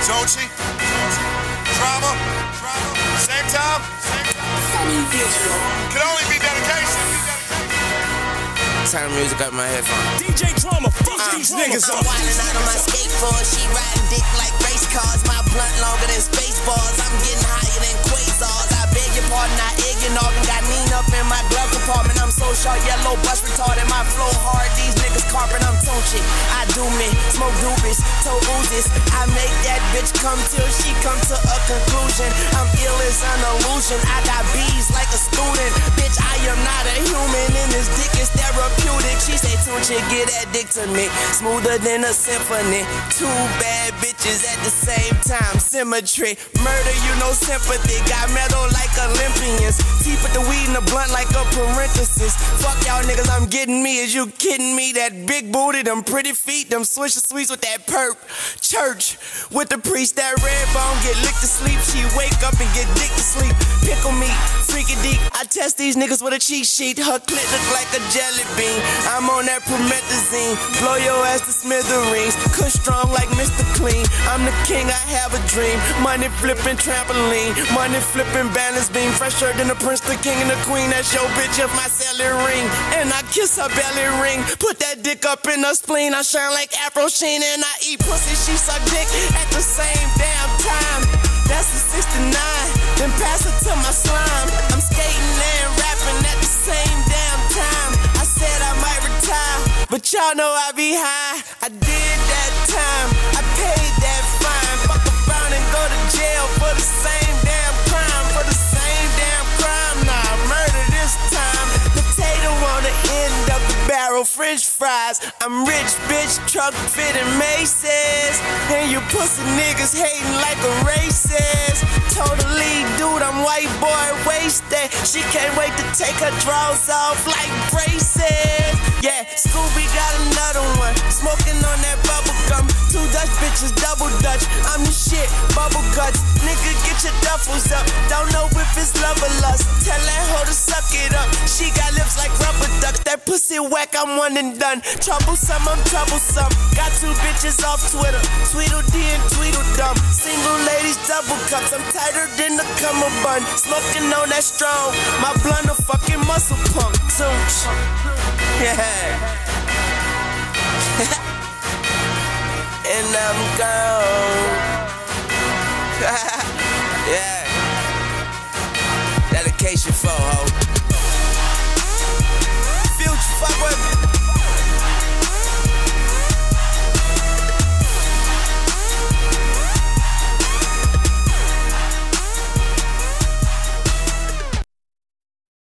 Sochi, Trauma, same time. Can only be dedication. Turn music up in my headphones. DJ Trauma, fuck these niggas up. I'm wildin' out on my skateboard, she riding dick like race cars. My blunt longer than space bars, I'm getting higher than quasars. I beg your pardon, I egg your noggin. Got mean up in my glove compartment. I'm so sharp, yellow bus retarded. My flow hard, these niggas carpet. I'm Tunchi, I do me, smoke doobies, toe oozes. I make that bitch come till she come to a conclusion. I'm ill as an illusion, I got bees like a student. Bitch, I am not a human, and this dick is therapeutic. She say, Tunchi, get that dick to me, smoother than a symphony. Two bad bitches at the same time, symmetry. Murder, you know sympathy, got metal like Olympians. Teeth with the weed in the blunt like a parenthesis. Fuck y'all niggas, I'm getting me, is you kidding me? That big booty, them pretty feet, them swisher sweets with that perp. Church with the priest, that red bone get licked to sleep. She wake up and get dick to sleep. Pickle meat, freaky deep. I test these niggas with a cheat sheet. Her clit look like a jelly bean. I'm on that promethazine, blow your ass to smithereens. Kush strong like Mr. Clean. I'm the king, I have a dream. Money flipping trampoline, money flipping balance beam. Fresher than the prince, the king, and the queen. That's your bitch if my celly ring. And I kiss her belly ring. Put that dick up in her spleen. I shine like Afro Sheen, and I eat pussy. She suck dick at the same damn time. That's a 69. Then pass it to my slime. I'm skating and rapping at the same damn time. I said I might retire, but y'all know I be high. I did that time, I paid that fine. Fuck around and go to jail for the same damn crime. For the same damn crime, nah, murder this time. Potato on the end of the barrel, French fries. I'm rich, bitch, truck fitting Macy's. And you pussy niggas hating like a racist. Totally, dude, I'm white boy wasted. She can't wait to take her drawers off like braces. Yeah, Scooby got another one, smoking on that bubble gum. Two Dutch bitches, double Dutch. I'm the shit, bubble guts. Nigga, get your duffels up. Don't know if it's love or lust. Tell that hoe to suck it up. She got lips like rubber ducks. That pussy whack, I'm one and done. Troublesome, I'm troublesome. Got two bitches off Twitter, Tweedledee and Tweedledum. Single ladies, double cups. I'm tighter than the cummer bun. Smoking on that strong. My blunt a fucking muscle pump. Tunch. Yeah. And I'm gone. Yeah.